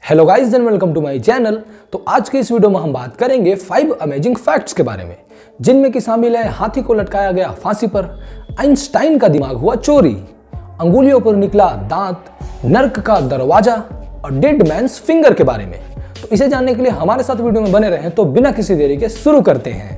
Hello guys and welcome to my channel. तो आज के इस वीडियो में हम बात करेंगे 5 अमेजिंग फैक्ट्स के बारे में, जिनमें कि शामिल है हाथी को लटकाया गया फांसी पर, आइंस्टाइन का दिमाग हुआ चोरी, अंगुलियों पर निकला दांत, नर्क का दरवाजा और डेड मैन्स फिंगर के बारे में। तो इसे जानने के लिए हमारे साथ वीडियो में बने रहें। तो बिना किसी देरी के शुरू करते हैं।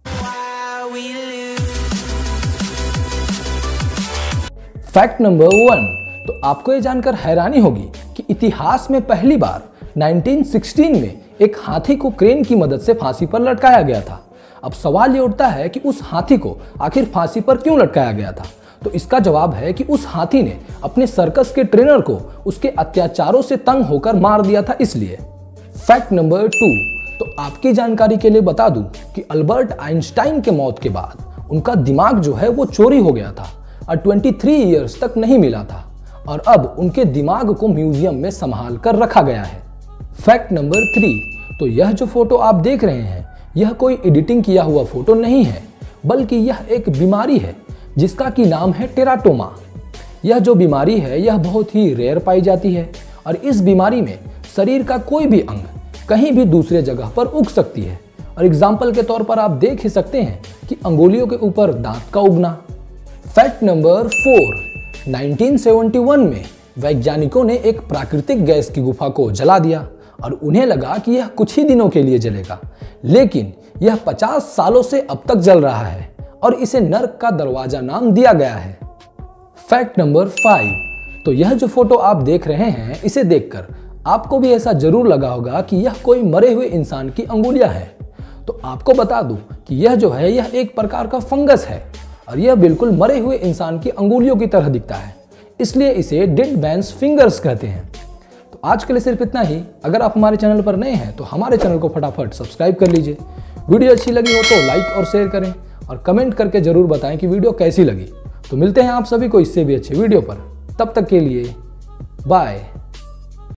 Fact number 1। तो आपको यह जानकर हैरानी होगी कि इतिहास में पहली बार 1916 में एक हाथी को क्रेन की मदद से फांसी पर लटकाया गया था। अब सवाल ये उठता है कि उस हाथी को आखिर फांसी पर क्यों लटकाया गया था। तो इसका जवाब है कि उस हाथी ने अपने सर्कस के ट्रेनर को उसके अत्याचारों से तंग होकर मार दिया था, इसलिए। Fact number 2। तो आपकी जानकारी के लिए बता दूं कि अल्बर्ट आइंस्टाइन के मौत के बाद उनका दिमाग जो है वो चोरी हो गया था और 23 ईयर्स तक नहीं मिला था, और अब उनके दिमाग को म्यूजियम में संभाल कर रखा गया है। Fact number 3। तो यह जो फोटो आप देख रहे हैं, यह कोई एडिटिंग किया हुआ फोटो नहीं है, बल्कि यह एक बीमारी है जिसका कि नाम है टेराटोमा। यह जो बीमारी है यह बहुत ही रेयर पाई जाती है, और इस बीमारी में शरीर का कोई भी अंग कहीं भी दूसरे जगह पर उग सकती है। और एग्जाम्पल के तौर पर आप देख ही सकते हैं कि अंगुलियों के ऊपर दांत का उगना। Fact number 4। 1971 में वैज्ञानिकों ने एक प्राकृतिक गैस की गुफा को जला दिया और उन्हें लगा कि यह कुछ ही दिनों के लिए जलेगा, लेकिन यह 50 सालों से अब तक जल रहा है और इसे नर्क का दरवाजा नाम दिया गया है। Fact number 5। तो यह जो फोटो आप देख रहे हैं, इसे देखकर आपको भी ऐसा जरूर लगा होगा कि यह कोई मरे हुए इंसान की अंगुलियां हैं। तो आपको बता दूं कि यह जो है यह एक प्रकार का फंगस है और यह बिल्कुल मरे हुए इंसान की अंगुलियों की तरह दिखता है, इसलिए इसे डेड मैन्स फिंगर्स कहते हैं। तो आज के लिए सिर्फ इतना ही। अगर आप हमारे चैनल पर नए हैं तो हमारे चैनल को फटाफट सब्सक्राइब कर लीजिए। वीडियो अच्छी लगी हो तो लाइक और शेयर करें, और कमेंट करके जरूर बताएं कि वीडियो कैसी लगी। तो मिलते हैं आप सभी को इससे भी अच्छे वीडियो पर। तब तक के लिए बाय।